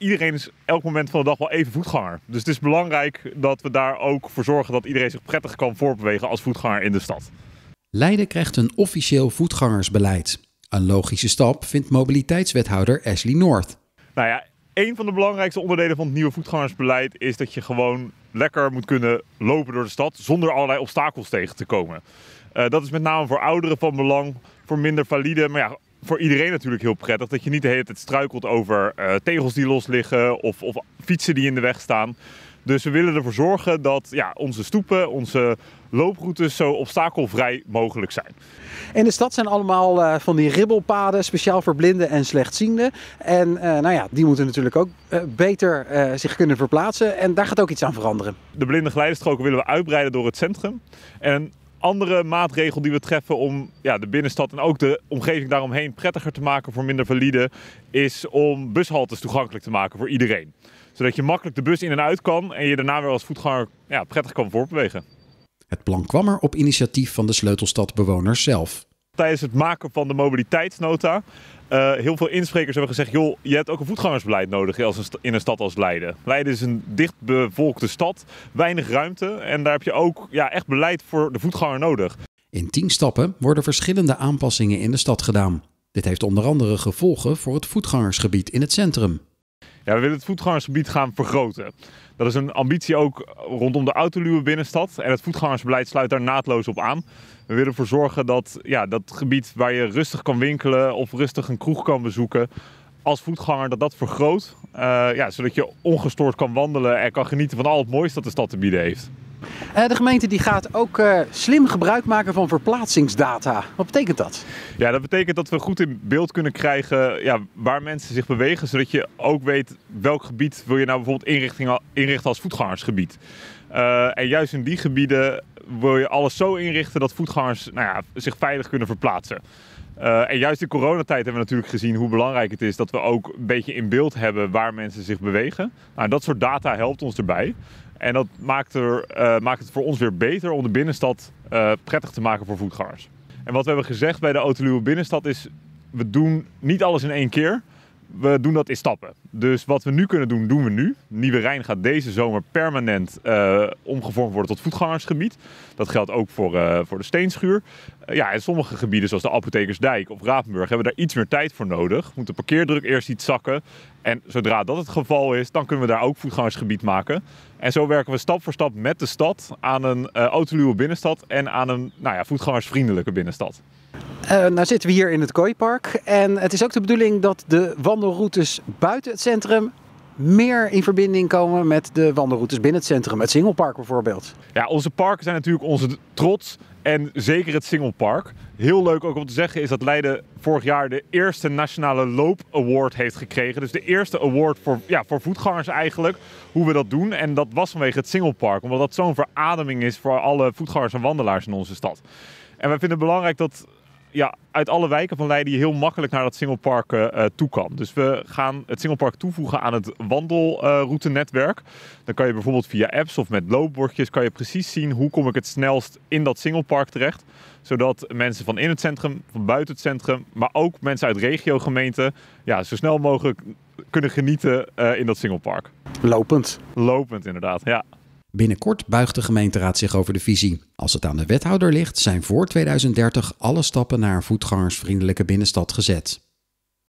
iedereen is elk moment van de dag wel even voetganger. Dus het is belangrijk dat we daar ook voor zorgen dat iedereen zich prettig kan voorbewegen als voetganger in de stad. Leiden krijgt een officieel voetgangersbeleid. Een logische stap vindt mobiliteitswethouder Ashley North. Nou ja, een van de belangrijkste onderdelen van het nieuwe voetgangersbeleid is dat je gewoon lekker moet kunnen lopen door de stad zonder allerlei obstakels tegen te komen. Dat is met name voor ouderen van belang, voor minder valide, maar ja, voor iedereen natuurlijk heel prettig. Dat je niet de hele tijd struikelt over tegels die los liggen of fietsen die in de weg staan. Dus we willen ervoor zorgen dat onze stoepen, onze looproutes zo obstakelvrij mogelijk zijn. In de stad zijn allemaal van die ribbelpaden, speciaal voor blinden en slechtzienden. En die moeten natuurlijk ook beter zich kunnen verplaatsen. En daar gaat ook iets aan veranderen. De blinde geleidestroken willen we uitbreiden door het centrum. En een andere maatregel die we treffen om de binnenstad en ook de omgeving daaromheen prettiger te maken voor minder valide, is om bushaltes toegankelijk te maken voor iedereen. Zodat je makkelijk de bus in en uit kan en je daarna weer als voetganger prettig kan voorbewegen. Het plan kwam er op initiatief van de Sleutelstadbewoners zelf. Tijdens het maken van de mobiliteitsnota heel veel insprekers hebben gezegd, joh, je hebt ook een voetgangersbeleid nodig in een stad als Leiden. Leiden is een dichtbevolkte stad, weinig ruimte en daar heb je ook echt beleid voor de voetganger nodig. In 10 stappen worden verschillende aanpassingen in de stad gedaan. Dit heeft onder andere gevolgen voor het voetgangersgebied in het centrum. Ja, we willen het voetgangersgebied gaan vergroten. Dat is een ambitie ook rondom de autoluwe binnenstad en het voetgangersbeleid sluit daar naadloos op aan. We willen ervoor zorgen dat dat gebied waar je rustig kan winkelen of rustig een kroeg kan bezoeken als voetganger, dat vergroot. Zodat je ongestoord kan wandelen en kan genieten van al het moois dat de stad te bieden heeft. De gemeente die gaat ook slim gebruik maken van verplaatsingsdata. Wat betekent dat? Ja, dat betekent dat we goed in beeld kunnen krijgen waar mensen zich bewegen. Zodat je ook weet welk gebied wil je nou bijvoorbeeld inrichten als voetgangersgebied. En juist in die gebieden wil je alles zo inrichten dat voetgangers zich veilig kunnen verplaatsen. En juist in coronatijd hebben we natuurlijk gezien hoe belangrijk het is dat we ook een beetje in beeld hebben waar mensen zich bewegen. Nou, dat soort data helpt ons erbij. En dat maakt het voor ons weer beter om de binnenstad prettig te maken voor voetgangers. En wat we hebben gezegd bij de Autoluwe binnenstad is, we doen niet alles in één keer. We doen dat in stappen. Dus wat we nu kunnen doen, doen we nu. Nieuwe Rijn gaat deze zomer permanent omgevormd worden tot voetgangersgebied. Dat geldt ook voor de Steenschuur. En sommige gebieden zoals de Apothekersdijk of Rapenburg hebben daar iets meer tijd voor nodig. Moet de parkeerdruk eerst iets zakken. En zodra dat het geval is, dan kunnen we daar ook voetgangersgebied maken. En zo werken we stap voor stap met de stad aan een autoluwe binnenstad en aan een voetgangersvriendelijke binnenstad. Nou zitten we hier in het Kooipark en het is ook de bedoeling dat de wandelroutes buiten het centrum meer in verbinding komen met de wandelroutes binnen het centrum. Het Singelpark bijvoorbeeld. Ja, onze parken zijn natuurlijk onze trots en zeker het Singelpark. Heel leuk ook om te zeggen is dat Leiden vorig jaar de eerste Nationale Loop Award heeft gekregen. Dus de eerste award voor voetgangers eigenlijk, hoe we dat doen. En dat was vanwege het Singelpark, omdat dat zo'n verademing is voor alle voetgangers en wandelaars in onze stad. En wij vinden het belangrijk dat uit alle wijken van Leiden je heel makkelijk naar dat Singelpark toe kan. Dus we gaan het Singelpark toevoegen aan het wandelroutenetwerk. Dan kan je bijvoorbeeld via apps of met loopbordjes kan je precies zien hoe kom ik het snelst in dat Singelpark terecht. Zodat mensen van in het centrum, van buiten het centrum, maar ook mensen uit regiogemeenten zo snel mogelijk kunnen genieten in dat Singelpark. Lopend. Lopend inderdaad, ja. Binnenkort buigt de gemeenteraad zich over de visie. Als het aan de wethouder ligt, zijn voor 2030 alle stappen naar een voetgangersvriendelijke binnenstad gezet.